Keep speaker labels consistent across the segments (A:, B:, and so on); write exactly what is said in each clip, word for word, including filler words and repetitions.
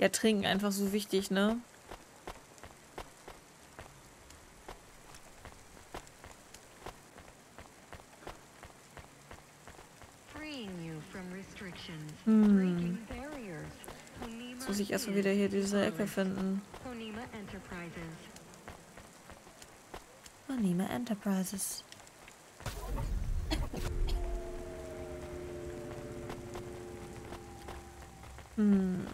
A: ja, Trinken einfach so wichtig, ne? Hm. Jetzt muss ich erstmal wieder hier diese Ecke finden. Honima Enterprises. Hm.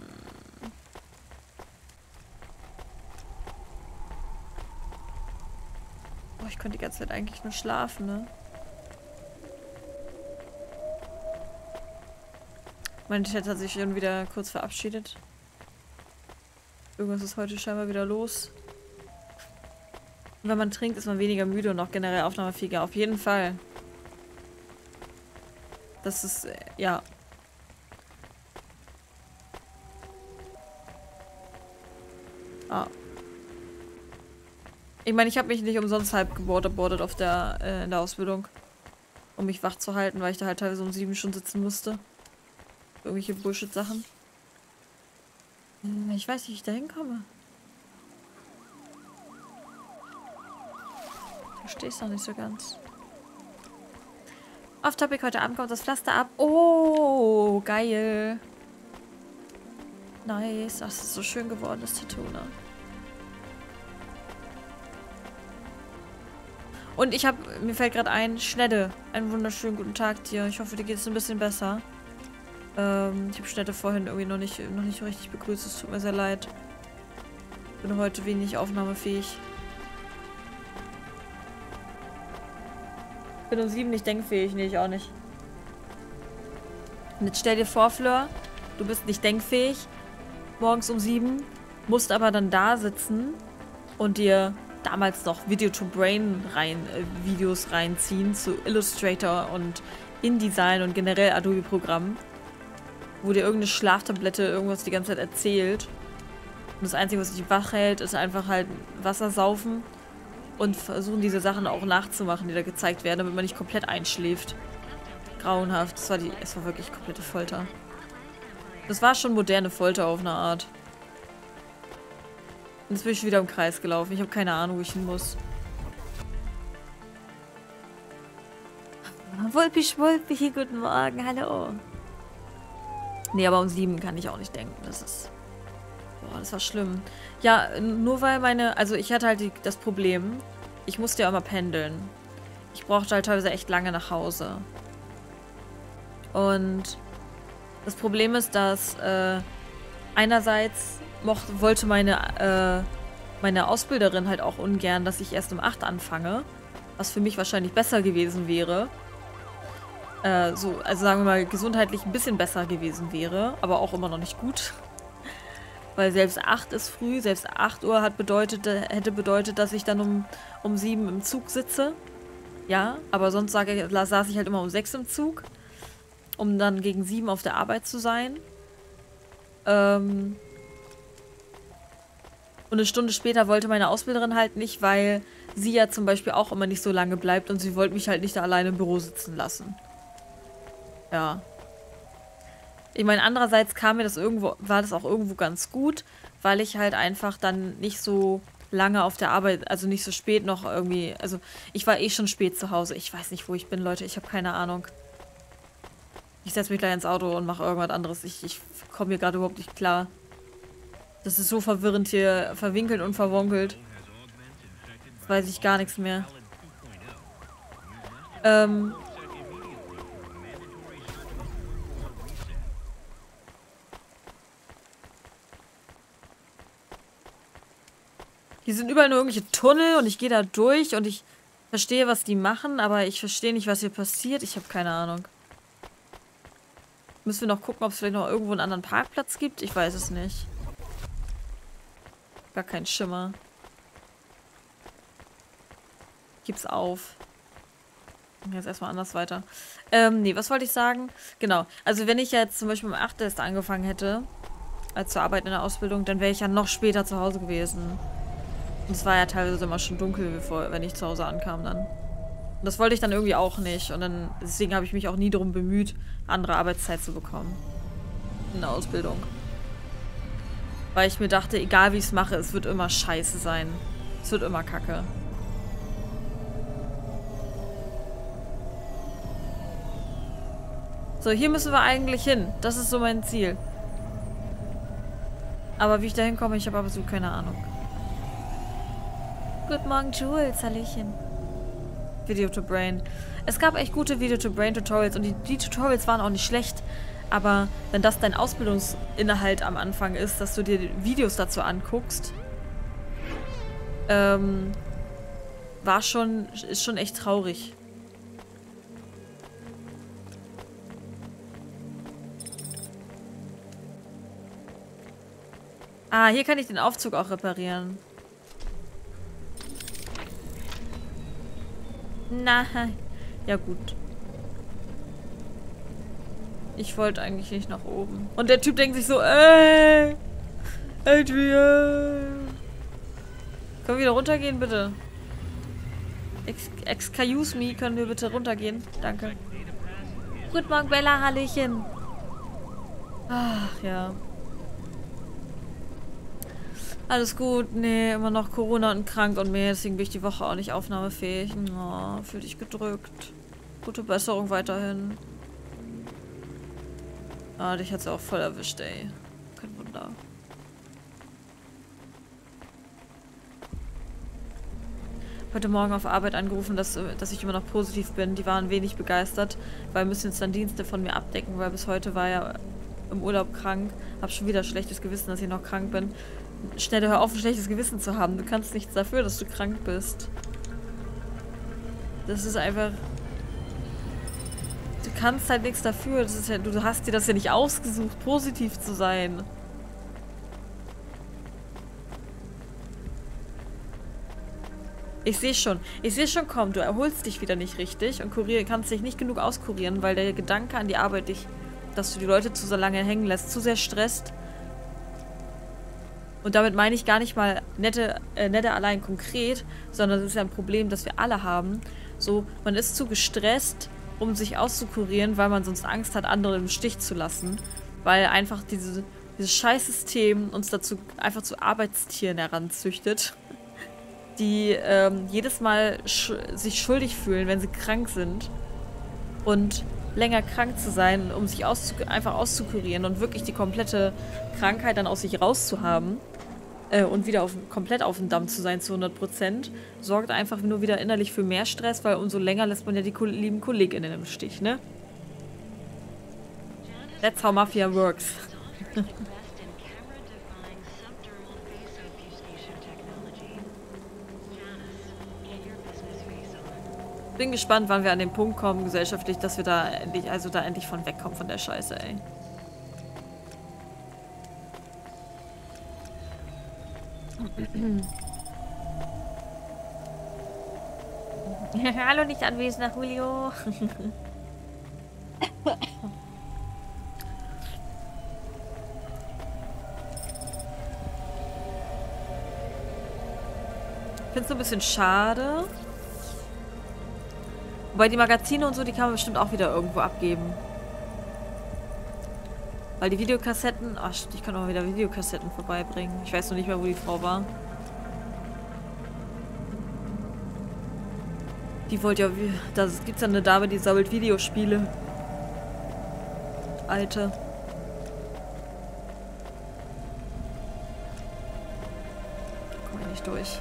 A: Boah, ich könnte die ganze Zeit eigentlich nur schlafen, ne? Mein Chat hat sich schon wieder kurz verabschiedet. Irgendwas ist heute scheinbar wieder los. Und wenn man trinkt, ist man weniger müde und auch generell aufnahmefähiger. Auf jeden Fall. Das ist, äh, ja. Ah. Ich meine, ich habe mich nicht umsonst halb gewaterboardet auf der, äh, in der Ausbildung. Um mich wach zu halten, weil ich da halt teilweise um sieben Stunden sitzen musste. Irgendwelche Bullshit-Sachen. Hm, ich weiß nicht, wie ich da hinkomme. Verstehe es noch nicht so ganz. Off-Topic, heute Abend kommt das Pflaster ab. Oh, geil. Nice. Das ist so schön geworden, das Tattoo, ne? Und ich habe, mir fällt gerade ein, Schnedde. Einen wunderschönen guten Tag dir. Ich hoffe, dir geht es ein bisschen besser. Ähm, ich habe Schnedde vorhin irgendwie noch nicht, noch nicht richtig begrüßt. Es tut mir sehr leid. Bin heute wenig aufnahmefähig. Bin um sieben nicht denkfähig. Nee, ich auch nicht. Und jetzt stell dir vor, Fleur, du bist nicht denkfähig. Morgens um sieben. Musst aber dann da sitzen und dir damals noch Video to Brain rein, äh, Videos reinziehen zu Illustrator und InDesign und generell Adobe-Programmen, wo dir irgendeine Schlaftablette irgendwas die ganze Zeit erzählt. Und das Einzige, was dich wach hält, ist einfach halt Wasser saufen und versuchen, diese Sachen auch nachzumachen, die da gezeigt werden, damit man nicht komplett einschläft. Grauenhaft. Das war die, es war wirklich komplette Folter. Das war schon moderne Folter auf eine Art. Und jetzt bin ich wieder im Kreis gelaufen. Ich habe keine Ahnung, wo ich hin muss. Wulpi Schwulpi, guten Morgen, hallo. Nee, aber um sieben kann ich auch nicht denken. Das ist... Boah, das war schlimm. Ja, nur weil meine... Also ich hatte halt die, das Problem, ich musste ja immer pendeln. Ich brauchte halt teilweise echt lange nach Hause. Und das Problem ist, dass äh, einerseits mochte, wollte meine, äh, meine Ausbilderin halt auch ungern, dass ich erst um acht anfange. Was für mich wahrscheinlich besser gewesen wäre. Äh, so, also sagen wir mal, gesundheitlich ein bisschen besser gewesen wäre, aber auch immer noch nicht gut. Weil selbst acht ist früh, selbst acht Uhr hat bedeutet, hätte bedeutet, dass ich dann um, um sieben im Zug sitze. Ja, aber sonst sag ich, saß ich halt immer um sechs im Zug, um dann gegen sieben auf der Arbeit zu sein. Ähm... Und eine Stunde später wollte meine Ausbilderin halt nicht, weil sie ja zum Beispiel auch immer nicht so lange bleibt und sie wollte mich halt nicht da alleine im Büro sitzen lassen. Ja. Ich meine, andererseits kam mir das irgendwo, war das auch irgendwo ganz gut, weil ich halt einfach dann nicht so lange auf der Arbeit, also nicht so spät noch irgendwie, also ich war eh schon spät zu Hause. Ich weiß nicht, wo ich bin, Leute, ich habe keine Ahnung. Ich setze mich gleich ins Auto und mache irgendwas anderes. Ich, ich komme hier gerade überhaupt nicht klar. Das ist so verwirrend hier, verwinkelt und verwonkelt. Jetzt weiß ich gar nichts mehr. Ähm. Hier sind überall nur irgendwelche Tunnel und ich gehe da durch und ich verstehe, was die machen, aber ich verstehe nicht, was hier passiert. Ich habe keine Ahnung. Müssen wir noch gucken, ob es vielleicht noch irgendwo einen anderen Parkplatz gibt? Ich weiß es nicht. Gar kein Schimmer. Gib's auf. Jetzt erstmal anders weiter. Ähm, nee, was wollte ich sagen? Genau. Also wenn ich jetzt zum Beispiel um acht erst angefangen hätte, als zu arbeiten in der Ausbildung, dann wäre ich ja noch später zu Hause gewesen. Und es war ja teilweise immer schon dunkel, bevor, wenn ich zu Hause ankam dann. Und das wollte ich dann irgendwie auch nicht. Und dann, deswegen habe ich mich auch nie darum bemüht, andere Arbeitszeit zu bekommen. In der Ausbildung. Weil ich mir dachte, egal wie ich es mache, es wird immer scheiße sein. Es wird immer kacke. So, hier müssen wir eigentlich hin. Das ist so mein Ziel. Aber wie ich da hinkomme, ich habe absolut keine Ahnung. Guten Morgen, Jules. Hallöchen. Video to Brain. Es gab echt gute Video to Brain Tutorials und die, die Tutorials waren auch nicht schlecht. Aber wenn das dein Ausbildungsinhalt am Anfang ist, dass du dir Videos dazu anguckst, ähm, war schon, ist schon echt traurig. Ah, hier kann ich den Aufzug auch reparieren. Nein. Ja gut. Ich wollte eigentlich nicht nach oben. Und der Typ denkt sich so, ey, Adrian. Können wir wieder runtergehen, bitte? Ex excuse me, können wir bitte runtergehen? Danke. Guten Morgen, Bella, Hallöchen. Ach, ja. Alles gut, nee, immer noch Corona und krank und mehr, deswegen bin ich die Woche auch nicht aufnahmefähig. Oh, fühl dich gedrückt. Gute Besserung weiterhin. Ah, dich hat's ja auch voll erwischt, ey. Kein Wunder. Heute Morgen auf Arbeit angerufen, dass, dass ich immer noch positiv bin. Die waren wenig begeistert, weil müssen jetzt dann Dienste von mir abdecken, weil bis heute war ja im Urlaub krank. Hab schon wieder schlechtes Gewissen, dass ich noch krank bin. Schnell, hör auf, ein schlechtes Gewissen zu haben. Du kannst nichts dafür, dass du krank bist. Das ist einfach... Du kannst halt nichts dafür. Das ist ja, du hast dir das ja nicht ausgesucht, positiv zu sein. Ich sehe schon. Ich sehe schon, komm, du erholst dich wieder nicht richtig und kurier, kannst dich nicht genug auskurieren, weil der Gedanke an die Arbeit dich, dass du die Leute zu so lange hängen lässt, zu sehr stresst. Und damit meine ich gar nicht mal nette, äh, nette allein konkret, sondern es ist ja ein Problem, das wir alle haben. So, man ist zu gestresst, um sich auszukurieren, weil man sonst Angst hat, andere im Stich zu lassen. Weil einfach diese, dieses Scheißsystem uns dazu einfach zu Arbeitstieren heranzüchtet, die ähm, jedes Mal sch sich schuldig fühlen, wenn sie krank sind. Und länger krank zu sein, um sich auszu einfach auszukurieren und wirklich die komplette Krankheit dann aus sich rauszuhaben äh, und wieder auf, komplett auf dem Damm zu sein zu hundert Prozent, sorgt einfach nur wieder innerlich für mehr Stress, weil umso länger lässt man ja die ko lieben KollegInnen im Stich, ne? That's how Mafia works. Bin gespannt, wann wir an den Punkt kommen, gesellschaftlich, dass wir da endlich, also da endlich von wegkommen von der Scheiße, ey. Hallo, nicht anwesender Julio. Ich finde es so ein bisschen schade. Wobei die Magazine und so, die kann man bestimmt auch wieder irgendwo abgeben. Weil die Videokassetten... Ach, ich kann auch mal wieder Videokassetten vorbeibringen. Ich weiß noch nicht mehr, wo die Frau war. Die wollte ja... Da gibt es ja eine Dame, die sammelt Videospiele. Alte. Da komme ich nicht durch.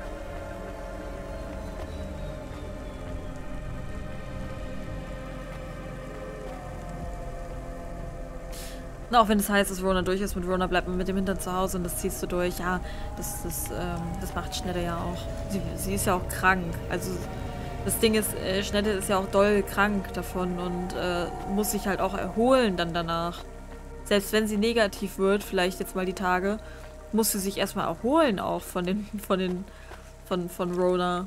A: Na, auch wenn es heißt, dass Rona durch ist, mit Rona bleibt man mit dem Hintern zu Hause und das ziehst du durch. Ja, das, das, ähm, das macht Schnelle ja auch. Sie, sie ist ja auch krank. Also das Ding ist, äh, Schnelle ist ja auch doll krank davon und äh, muss sich halt auch erholen dann danach. Selbst wenn sie negativ wird, vielleicht jetzt mal die Tage, muss sie sich erstmal erholen auch von den, von den, von, von Rona.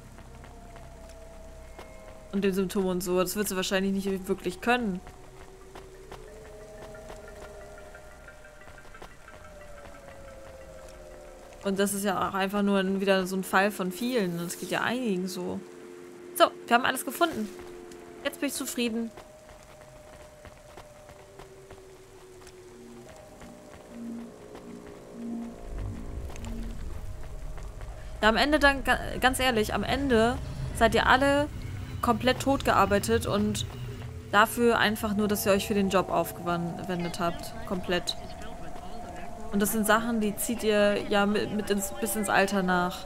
A: Und den Symptomen und so. Das wird sie wahrscheinlich nicht wirklich können. Und das ist ja auch einfach nur ein, wieder so ein Fall von vielen. Und es geht ja einigen so. So, wir haben alles gefunden. Jetzt bin ich zufrieden. Ja, am Ende dann, ganz ehrlich, am Ende seid ihr alle komplett tot gearbeitet und dafür einfach nur, dass ihr euch für den Job aufgewendet habt. Komplett. Und das sind Sachen, die zieht ihr ja mit, mit ins, bis ins Alter nach.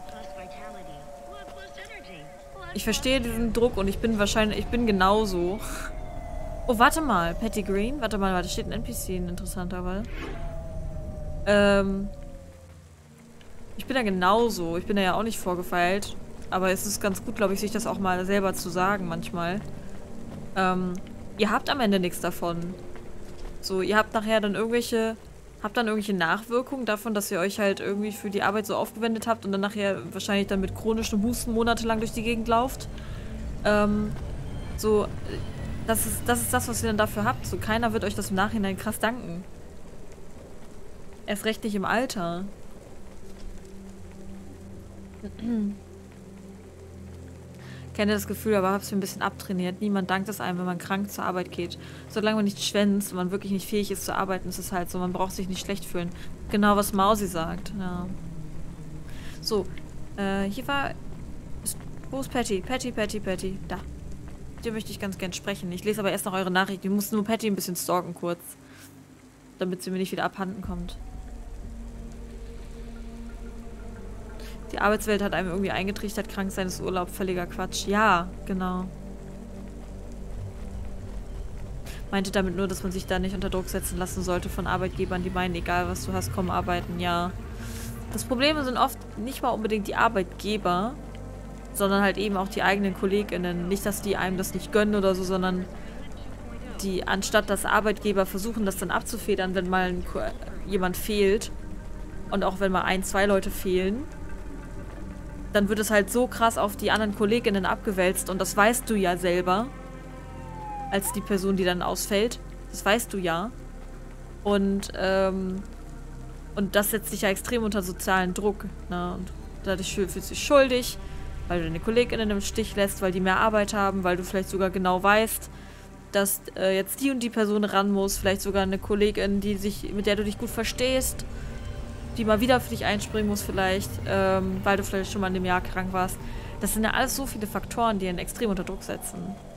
A: Ich verstehe diesen Druck und ich bin wahrscheinlich, ich bin genauso. Oh, warte mal. Patty Green? Warte mal, warte, steht ein N P C, ein interessanter, weil. Ähm. Ich bin ja genauso. Ich bin ja auch nicht vorgefeilt. Aber es ist ganz gut, glaube ich, sich das auch mal selber zu sagen manchmal. Ähm, ihr habt am Ende nichts davon. So, ihr habt nachher dann irgendwelche, habt dann irgendwelche Nachwirkungen davon, dass ihr euch halt irgendwie für die Arbeit so aufgewendet habt und dann nachher wahrscheinlich dann mit chronischem Husten monatelang durch die Gegend lauft. Ähm, so, das ist, das ist das, was ihr dann dafür habt. So, keiner wird euch das im Nachhinein krass danken. Erst recht nicht im Alter. Kenne das Gefühl, aber habe es mir ein bisschen abtrainiert. Niemand dankt es einem, wenn man krank zur Arbeit geht. Solange man nicht schwänzt und man wirklich nicht fähig ist zu arbeiten, ist es halt so. Man braucht sich nicht schlecht fühlen. Genau, was Mausi sagt. Ja. So, äh, hier war... Ist, wo ist Patty? Patty, Patty, Patty. Da. Mit dir möchte ich ganz gern sprechen. Ich lese aber erst noch eure Nachricht. Ich muss nur Patty ein bisschen stalken kurz. Damit sie mir nicht wieder abhanden kommt. Die Arbeitswelt hat einem irgendwie eingetrichtert, krank sein ist Urlaub, völliger Quatsch. Ja, genau. Meinte damit nur, dass man sich da nicht unter Druck setzen lassen sollte von Arbeitgebern, die meinen, egal was du hast, komm arbeiten, ja. Das Problem sind oft nicht mal unbedingt die Arbeitgeber, sondern halt eben auch die eigenen KollegInnen. Nicht, dass die einem das nicht gönnen oder so, sondern die, anstatt dass Arbeitgeber versuchen, das dann abzufedern, wenn mal ein, jemand fehlt und auch wenn mal ein, zwei Leute fehlen, dann wird es halt so krass auf die anderen KollegInnen abgewälzt und das weißt du ja selber, als die Person, die dann ausfällt. Das weißt du ja. Und, ähm, und das setzt dich ja extrem unter sozialen Druck, ne? Und dadurch fühlst du dich schuldig, weil du deine KollegInnen im Stich lässt, weil die mehr Arbeit haben, weil du vielleicht sogar genau weißt, dass äh, jetzt die und die Person ran muss, vielleicht sogar eine Kollegin, die sich, mit der du dich gut verstehst, die mal wieder für dich einspringen muss vielleicht, ähm, weil du vielleicht schon mal in dem Jahr krank warst. Das sind ja alles so viele Faktoren, die ihn extrem unter Druck setzen.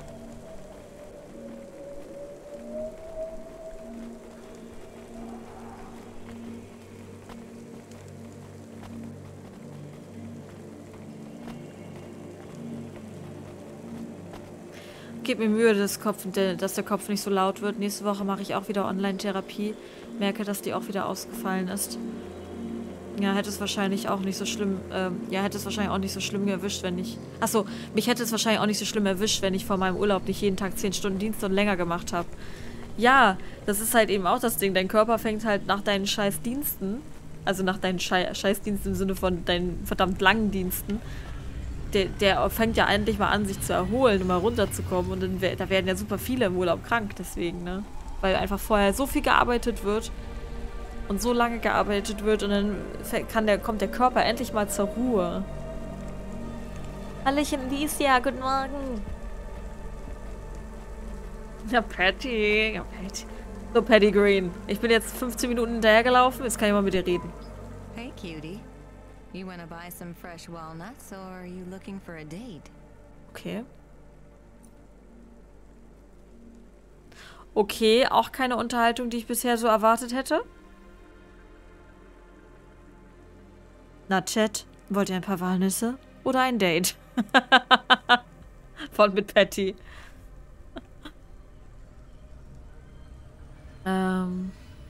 A: Gib mir Mühe, dass, Kopf, dass der Kopf nicht so laut wird. Nächste Woche mache ich auch wieder Online-Therapie. Merke, dass die auch wieder ausgefallen ist. Ja, hätte es wahrscheinlich auch nicht so schlimm, ähm, ja, hätte es wahrscheinlich auch nicht so schlimm erwischt, wenn ich... Achso, mich hätte es wahrscheinlich auch nicht so schlimm erwischt, wenn ich vor meinem Urlaub nicht jeden Tag zehn Stunden Dienst und länger gemacht habe. Ja, das ist halt eben auch das Ding. Dein Körper fängt halt nach deinen scheiß Diensten, also nach deinen Schei Scheißdiensten im Sinne von deinen verdammt langen Diensten, der, der fängt ja endlich mal an, sich zu erholen und mal runterzukommen. Und dann da werden ja super viele im Urlaub krank, deswegen, ne? Weil einfach vorher so viel gearbeitet wird und so lange gearbeitet wird und dann kann der, kommt der Körper endlich mal zur Ruhe. Hallöchen, Alicia, guten Morgen. Ja, Patty. Ja, Patty. So, Patty Green. Ich bin jetzt fünfzehn Minuten hinterhergelaufen, jetzt kann ich mal mit dir reden.
B: Hey, Cutie. You wanna buy some fresh walnuts or are you looking for a date?
A: Okay. Okay, auch keine Unterhaltung, die ich bisher so erwartet hätte. Na, Chat, wollt ihr ein paar Walnüsse? Oder ein Date? Von mit Patty. ähm...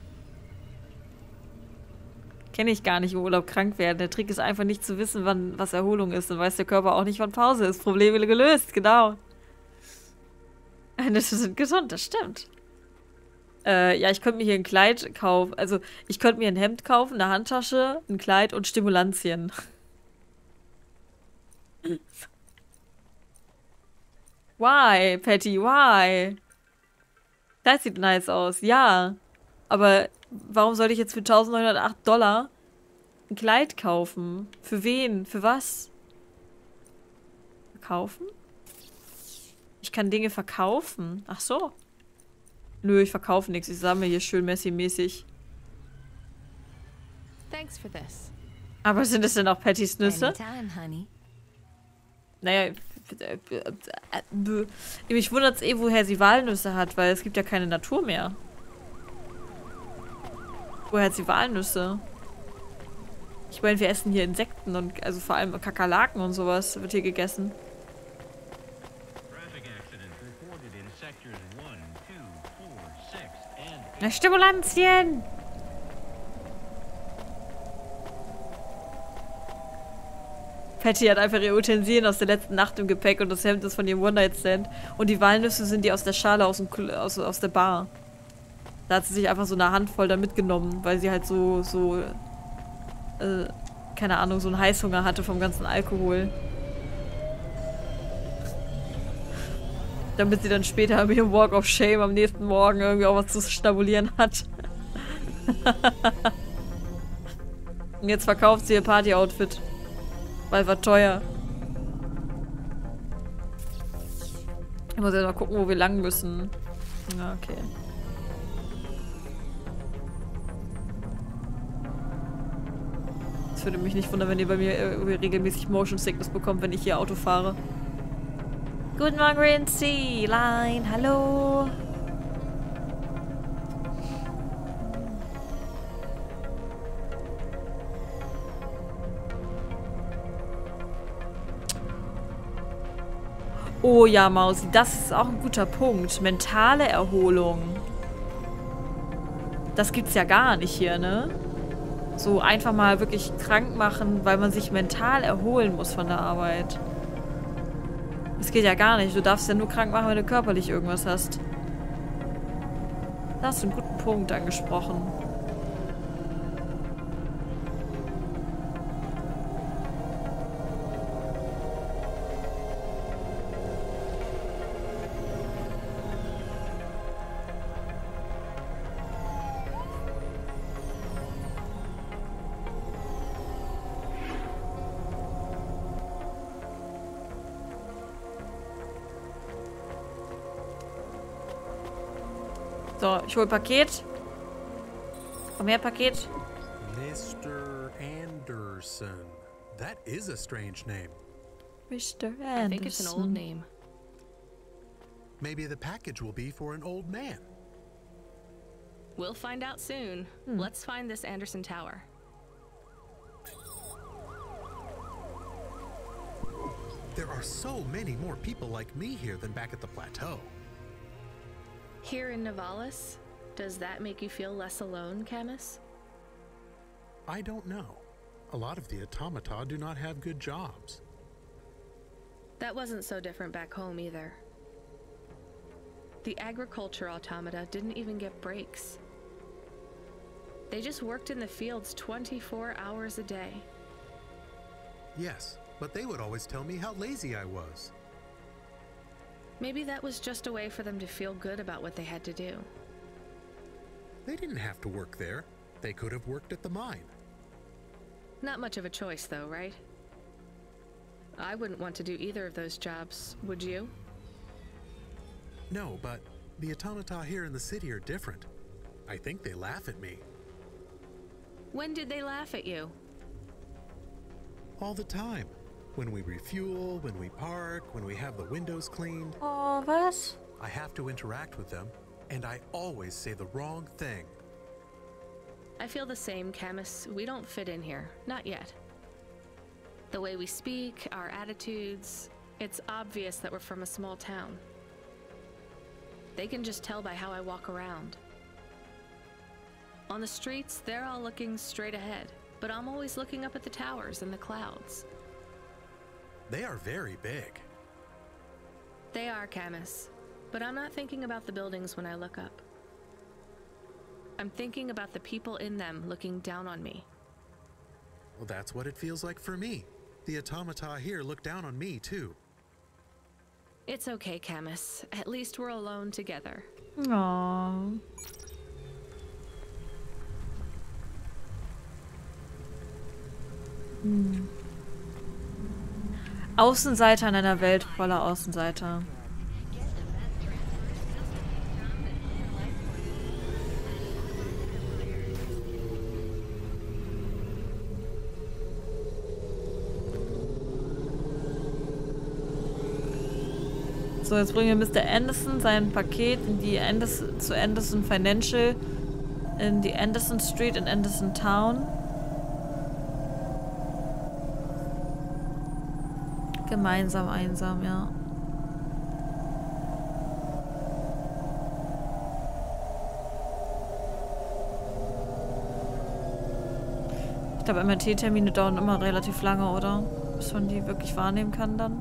A: Kenne ich gar nicht im Urlaub krank werden. Der Trick ist einfach nicht zu wissen, wann was Erholung ist. Dann weiß der Körper auch nicht, wann Pause ist. Probleme gelöst, genau. Nüsse sind gesund, das stimmt. Äh, ja, ich könnte mir hier ein Kleid kaufen. Also, ich könnte mir ein Hemd kaufen, eine Handtasche, ein Kleid und Stimulantien. Why, Patty, why? Das sieht nice aus, ja. Aber warum sollte ich jetzt für eintausendneunhundertacht Dollar ein Kleid kaufen? Für wen? Für was? Verkaufen? Ich kann Dinge verkaufen. Ach so. Nö, ich verkaufe nichts. Ich sammle hier schön Messi-mäßig.
B: Thanks for this.
A: Aber sind es denn auch Pattys Nüsse?
B: Anytime, honey.
A: Naja, mich wundert es eh, woher sie Walnüsse hat, weil es gibt ja keine Natur mehr. Woher hat sie Walnüsse? Ich meine, wir essen hier Insekten und also vor allem Kakerlaken und sowas wird hier gegessen. Na, Stimulantien! Patty hat einfach ihre Utensilien aus der letzten Nacht im Gepäck und das Hemd ist von ihrem One-Night-Stand. Und die Walnüsse sind die aus der Schale aus, dem, aus, aus der Bar. Da hat sie sich einfach so eine Handvoll da mitgenommen, weil sie halt so, so, äh, keine Ahnung, so einen Heißhunger hatte vom ganzen Alkohol. Damit sie dann später mit ihrem Walk of Shame am nächsten Morgen irgendwie auch was zu schnabulieren hat. Und jetzt verkauft sie ihr Party-Outfit. Weil war teuer. Ich muss jetzt mal gucken, wo wir lang müssen. Ja, okay. Es würde mich nicht wundern, wenn ihr bei mir äh, regelmäßig Motion Sickness bekommt, wenn ich hier Auto fahre. Guten Morgen, Rincy. Line, hallo. Oh ja, Mausi, das ist auch ein guter Punkt. Mentale Erholung. Das gibt's ja gar nicht hier, ne? So einfach mal wirklich krank machen, weil man sich mental erholen muss von der Arbeit. Das geht ja gar nicht. Du darfst ja nur krank machen, wenn du körperlich irgendwas hast. Da hast du einen guten Punkt angesprochen. So, ich hol Paket. Komm her, Paket.
C: Mister Anderson. That is a strange name.
A: Mister Anderson.
D: I think it's an old name.
C: Maybe the package will be for an old man.
D: We'll find out soon.
A: Hmm.
D: Let's find this Anderson Tower.
C: There are so many more people like me here than back at the plateau.
D: Here in Nivalis, does that make you feel less alone, Camus?
C: I don't know. A lot of the automata do not have good jobs.
D: That wasn't so different back home either. The agriculture automata didn't even get breaks. They just worked in the fields twenty-four hours a day.
C: Yes, but they would always tell me how lazy I was.
D: Maybe that was just a way for them to feel good about what they had to do.
C: They didn't have to work there. They could have worked at the mine.
D: Not much of a choice, though, right? I wouldn't want to do either of those jobs, would you?
C: No, but the automata here in the city are different. I think they laugh at me.
D: When did they laugh at you?
C: All the time. When we refuel, when we park, when we have the windows cleaned.
A: Oh, was?
C: I have to interact with them, and I always say the wrong thing.
D: I feel the same, Camus. We don't fit in here. Not yet. The way we speak, our attitudes, it's obvious that we're from a small town. They can just tell by how I walk around. On the streets, they're all looking straight ahead, but I'm always looking up at the towers and the clouds.
C: They are very big.
D: They are, Camus, but I'm not thinking about the buildings when I look up. I'm thinking about the people in them looking down on me.
C: Well, that's what it feels like for me. The automata here look down on me, too.
D: It's okay, Camus. At least we're alone together.
A: Aww. Hm. Außenseiter in einer Welt voller Außenseiter. So, jetzt bringen wir Mister Anderson sein Paket in die Anderson, zu Anderson Financial in die Anderson Street in Anderson Town. Gemeinsam einsam, ja. Ich glaube, M R T-Termine dauern immer relativ lange, oder? Bis man die wirklich wahrnehmen kann dann.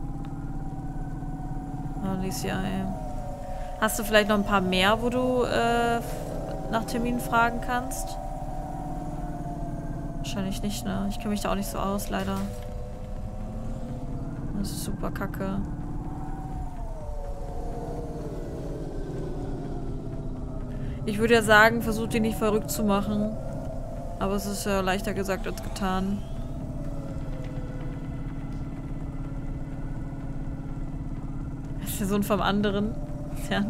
A: Oh, Alicia, ey. Hast du vielleicht noch ein paar mehr, wo du äh, nach Terminen fragen kannst? Wahrscheinlich nicht, ne? Ich kenne mich da auch nicht so aus, leider. Das ist super kacke. Ich würde ja sagen, versuch die nicht verrückt zu machen. Aber es ist ja leichter gesagt als getan. Das ist der Sohn vom anderen. Ja.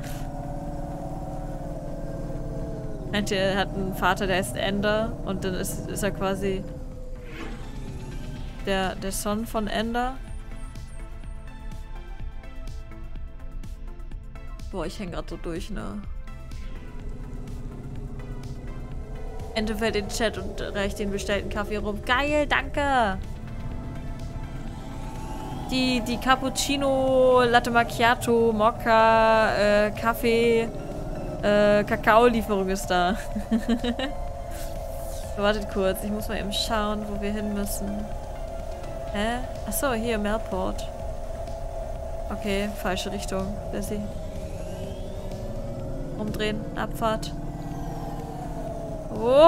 A: Er hat einen Vater, der heißt Ender. Und dann ist, ist er quasi der, der Sohn von Ender. Boah, ich hänge gerade so durch, ne? Ende fällt in den Chat und reicht den bestellten Kaffee rum. Geil, danke! Die, die Cappuccino, Latte Macchiato, Mokka, äh, Kaffee, äh, Kakao-Lieferung ist da. Wartet kurz, ich muss mal eben schauen, wo wir hin müssen. Hä? Achso, hier, Melport. Okay, falsche Richtung. Bessie. Umdrehen, Abfahrt. Oh!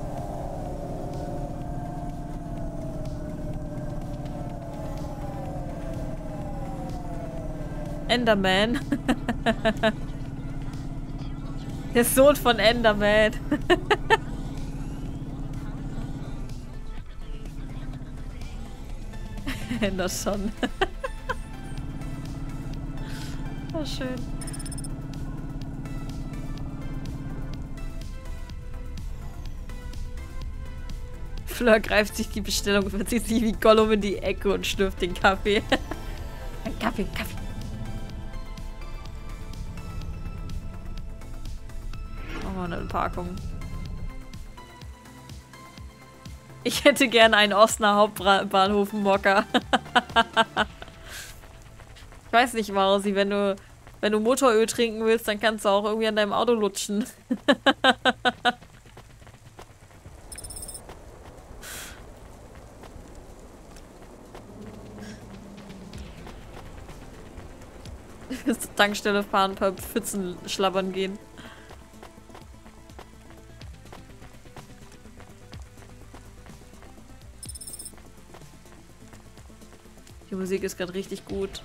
A: Enderman. Der Sohn von Enderman. Das schon. Oh, schön. Fleur greift sich die Bestellung, verzieht sich wie Gollum in die Ecke und schlürft den Kaffee. Ein Kaffee, Kaffee. Machen wir eine Parkung. Ich hätte gerne einen Osnabrücker Hauptbahnhof Mokka. Ich weiß nicht, Mausi, wenn du, wenn du Motoröl trinken willst, dann kannst du auch irgendwie an deinem Auto lutschen. Zur Tankstelle fahren, ein paar Pfützen schlabbern gehen. Die Musik ist gerade richtig gut.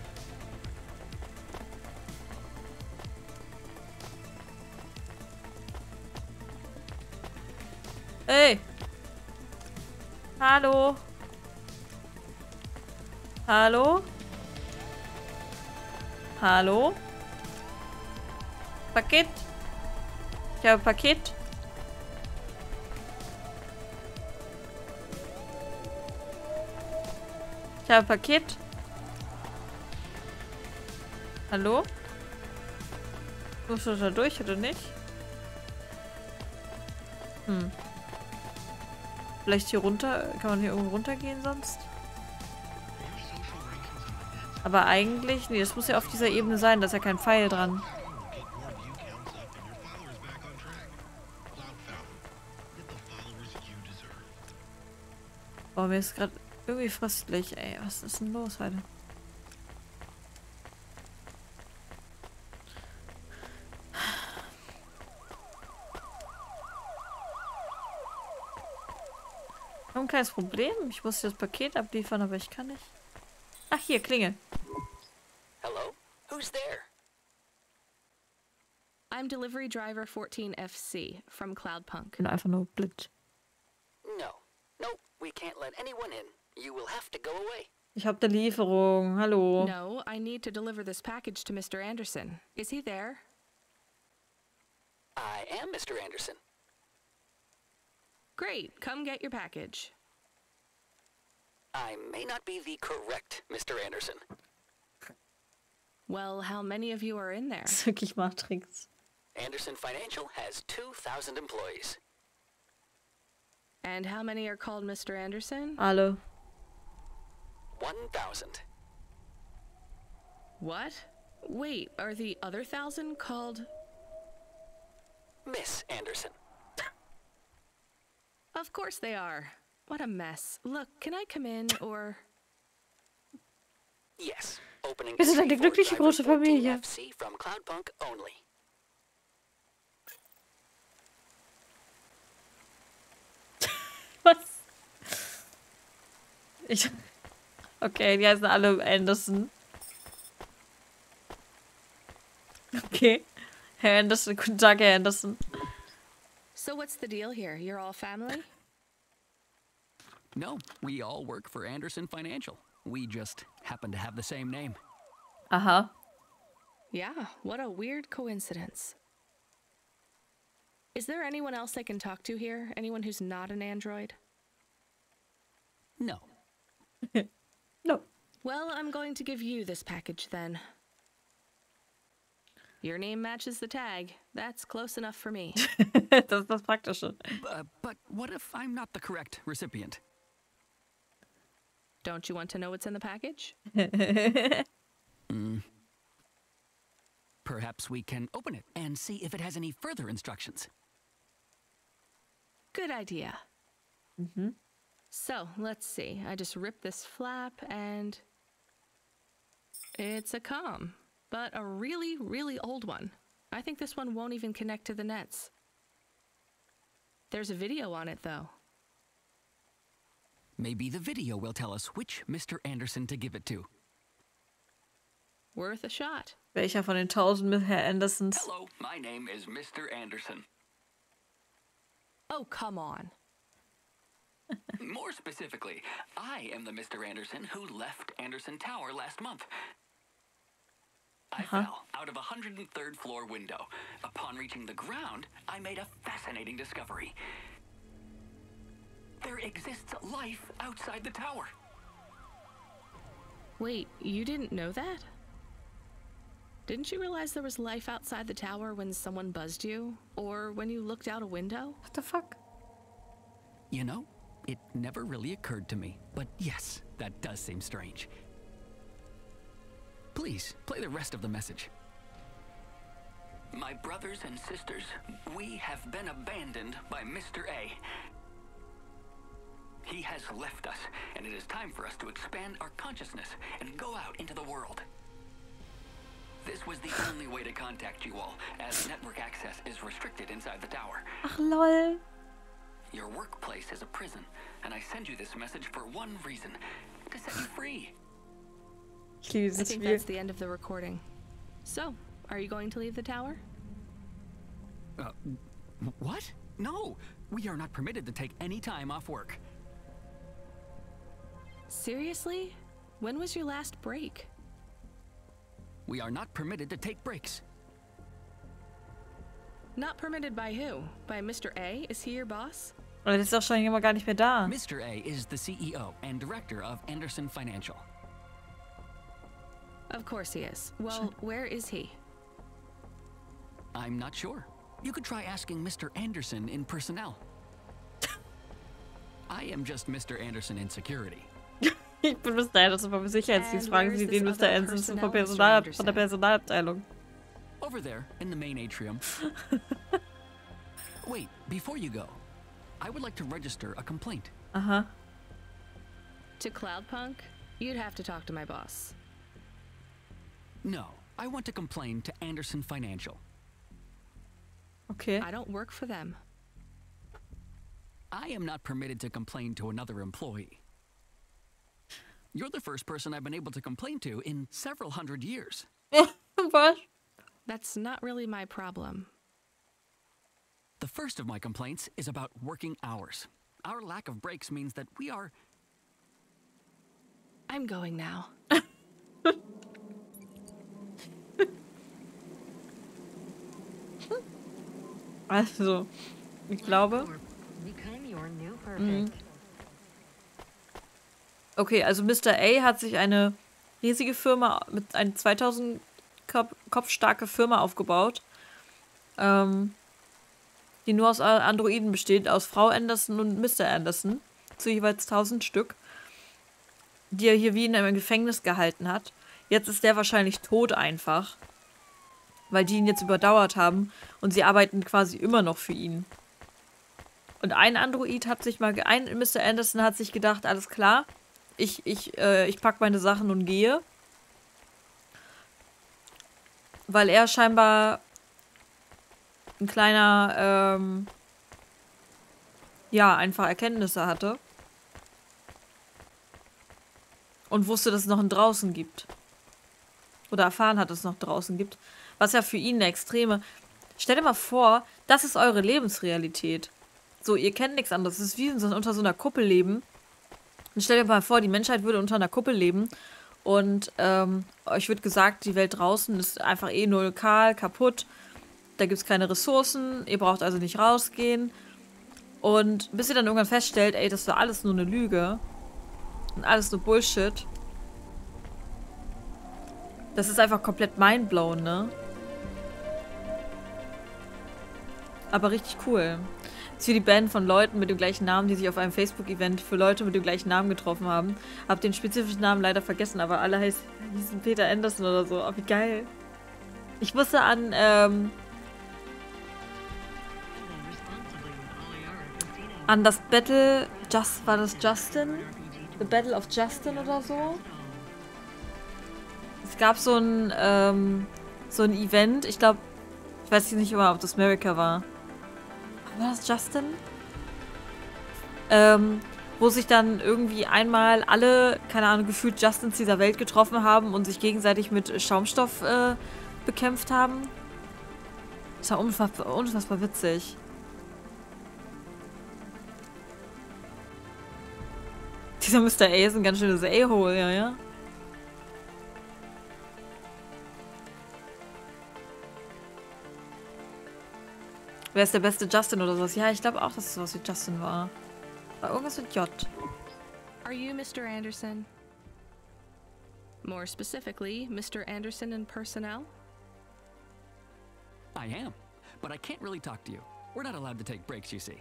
A: Hey! Hallo? Hallo? Hallo? Paket? Ich habe Paket. Ich habe Paket. Hallo? Musst du da durch oder nicht? Hm. Vielleicht hier runter? Kann man hier irgendwo runtergehen sonst? Aber eigentlich, nee, das muss ja auf dieser Ebene sein, da ist ja kein Pfeil dran. Oh, mir ist gerade irgendwie fröstlich, ey. Was ist denn los heute? Ich habe ein kleines Problem. Ich muss das Paket abliefern, aber ich kann nicht. Ach, hier, Klingel.
E: Hello? Who's there?
D: I'm delivery driver fourteen F C from Cloudpunk.
A: Ich bin einfach nur blind.
E: No. No, we can't let anyone in. You will have to go away.
A: Ich habe eine Lieferung. Hallo.
D: No, I need to deliver this package to Mister Anderson. Is he there?
E: I am Mister Anderson.
D: Great, come get your package.
E: I may not be the correct Mister Anderson.
D: Well, how many of you are in there?
A: Das ist wirklich Matrix.
E: Anderson Financial has two thousand employees.
D: And how many are called Mister Anderson?
A: Alle.
E: one thousand.
D: What? Wait, are the other thousand called...
E: Miss Anderson.
D: Of course they are. What a mess. Look, can I come in, or...
E: Yes. Opening
A: Wir sind eine glückliche große Familie.
E: F C from Cloudpunk only.
A: Was? Ich... Okay, die heißen alle Anderson. Okay. Herr Anderson, guten Tag, Herr Anderson.
D: So what's the deal here? You're all family?
F: No, we all work for Anderson Financial. We just happen to have the same name.
A: Aha.
D: Yeah, what a weird coincidence. Is there anyone else I can talk to here? Anyone who's not an android?
F: No.
A: No.
D: Well, I'm going to give you this package then. Your name matches the tag. That's close enough for me.
A: Das ist das Praktische.
F: Uh, but what if I'm not the correct recipient?
D: Don't you want to know what's in the package?
F: Mm. Perhaps we can open it and see if it has any further instructions.
D: Good idea.
A: Mm-hmm.
D: So, let's see. I just ripped this flap and... It's a comm, but a really, really old one. I think this one won't even connect to the nets. There's a video on it, though.
F: Maybe the video will tell us which Mister Anderson to give it to.
D: Worth a shot.
A: Welcher von den tausend mit Herr Andersons?
F: Hello, my name is Mister Anderson.
D: Oh, come on.
F: More specifically, I am the Mister Anderson who left Anderson Tower last month. I
A: Uh-huh.
F: fell out of a one hundred third floor window. Upon reaching the ground, I made a fascinating discovery. There exists life outside the tower.
D: Wait, you didn't know that? Didn't you realize there was life outside the tower when someone buzzed you? Or when you looked out a window?
A: What the fuck?
F: You know, it never really occurred to me, but yes, that does seem strange. Please, play the rest of the message. My brothers and sisters, we have been abandoned by Mister A. He has left us, and it is time for us to expand our consciousness and go out into the world. This was the only way to contact you all, as network access is restricted inside the tower.
A: Ach lol.
F: Your workplace is a prison, and I send you this message for one reason, to set you free.
A: Ich liebe
D: I
A: dieses
D: think
A: Spiel.
D: that's the end of the recording. So, are you going to leave the tower?
F: Uh, what? No, we are not permitted to take any time off work.
D: Seriously? When was your last break?
F: We are not permitted to take breaks.
D: Not permitted by who? By Mister A? Is he your boss?
A: Aber das ist doch schon immer gar nicht mehr da.
F: Mister A is the C E O and director of Anderson Financial.
D: Of course he is. Well, where is he?
F: I'm not sure. You could try asking Mister Anderson in personnel. I am just Mister Anderson in security.
A: Ich bin Mister Anderson vom Sicherheitsdienst.
D: And
A: Fragen
D: where
A: Sie
D: is
A: den
D: this
A: Mister
D: other
A: Anderson vom
D: personnel, Mister
A: Personal,
D: Anderson?
A: von der Personalabteilung.
F: Over there, in the main atrium. Wait, before you go, I would like to register a complaint.
A: Aha.
D: To Cloudpunk? You'd have to talk to my boss.
F: No, I want to complain to Anderson Financial.
A: Okay.
D: I don't work for them.
F: I am not permitted to complain to another employee. You're the first person I've been able to complain to in several hundred years.
A: Was?
D: That's not really my problem.
F: The first of my complaints is about working hours. Our lack of breaks means that we are...
D: I'm going now.
A: Also, ich glaube...
B: Become your new perfect.
A: Mhm. Okay, also Mister A hat sich eine riesige Firma mit einem zweitausend kopf kopfstarke Firma aufgebaut, ähm, die nur aus Androiden besteht, aus Frau Anderson und Mister Anderson, zu jeweils tausend Stück, die er hier wie in einem Gefängnis gehalten hat. Jetzt ist der wahrscheinlich tot einfach, weil die ihn jetzt überdauert haben und sie arbeiten quasi immer noch für ihn. Und ein Android hat sich mal, ein Mister Anderson hat sich gedacht, alles klar, ich, ich, äh, ich pack meine Sachen und gehe. Weil er scheinbar ein kleiner, ähm, ja, einfach Erkenntnisse hatte. Und wusste, dass es noch einen draußen gibt. Oder erfahren hat, dass es noch draußen gibt. Was ja für ihn eine extreme... Stell dir mal vor, das ist eure Lebensrealität. So, ihr kennt nichts anderes. Es ist wie so, unter so einer Kuppel leben. Und stell dir mal vor, die Menschheit würde unter einer Kuppel leben. Und ähm, euch wird gesagt, die Welt draußen ist einfach eh null kahl, kaputt. Da gibt es keine Ressourcen. Ihr braucht also nicht rausgehen. Und bis ihr dann irgendwann feststellt, ey, das war alles nur eine Lüge. Und alles nur Bullshit. Das ist einfach komplett mindblown, ne? Aber richtig cool. Das ist wie die Band von Leuten mit dem gleichen Namen, die sich auf einem Facebook-Event für Leute mit dem gleichen Namen getroffen haben. Hab den spezifischen Namen leider vergessen, aber alle heißen, hießen Peter Anderson oder so. Oh, wie geil. Ich musste an, ähm... an das Battle... Just, war das Justin? The Battle of Justin oder so? Es gab so ein, ähm... so ein Event, ich glaube... Ich weiß nicht immer, ob das America war. War das Justin? Ähm, wo sich dann irgendwie einmal alle, keine Ahnung, gefühlt Justins dieser Welt getroffen haben und sich gegenseitig mit Schaumstoff äh, bekämpft haben. Das war unfassbar, unfassbar witzig. Dieser Mister A ist ein ganz schönes A-Hole, ja, ja. Wer ist der beste Justin oder sowas? Ja, ich glaube auch, dass es sowas wie Justin war. War irgendwas mit J.
D: Are you Mister Anderson? More specifically, Mister Anderson in personnel?
F: I am, but I can't really talk to you. We're not allowed to take breaks, you see.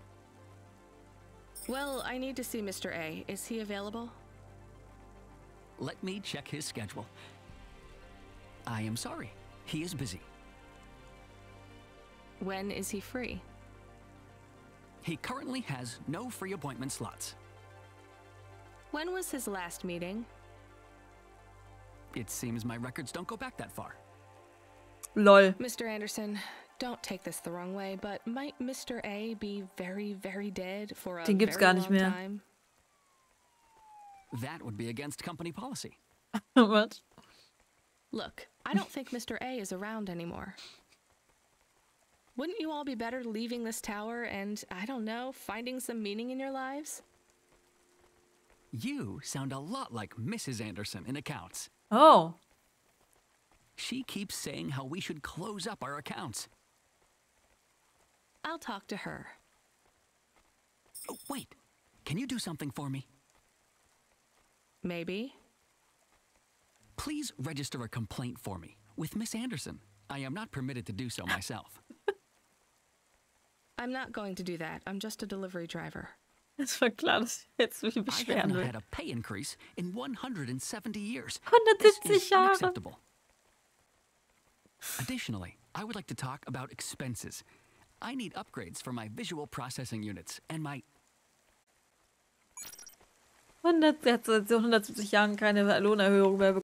D: Well, I need to see Mister A. Is he available?
F: Let me check his schedule. I am sorry. He is busy.
D: When is he free?
F: He currently has no free appointment slots.
D: When was his last meeting?
F: It seems my records don't go back that far.
A: Lol.
D: Mister Anderson, don't take this the wrong way, but might Mister A be very, very dead for a
A: Den gibt's
D: very
A: gar nicht
D: long
A: mehr.
D: time?
F: That would be against company policy.
A: What?
D: Look, I don't think Mister A is around anymore. Wouldn't you all be better leaving this tower and, I don't know, finding some meaning in your lives?
F: You sound a lot like Missus Anderson in accounts.
A: Oh.
F: She keeps saying how we should close up our accounts.
D: I'll talk to her.
F: Oh, wait. Can you do something for me?
D: Maybe.
F: Please register a complaint for me with Miss Anderson. I am not permitted to do so myself.
D: I'm not going to do that. I'm just a delivery driver.
A: Es war klar, dass ich jetzt mich
F: I have
A: beschweren
F: not
A: will.
F: had a pay increase in one hundred seventy years. This
A: hundertsiebzig
F: is
A: Jahre.
F: unacceptable. Additionally, I would like to talk about expenses. I need upgrades for my visual processing units and my...
A: hundert, er hat seit hundertsiebzig Jahren keine Lohnerhöhung mehr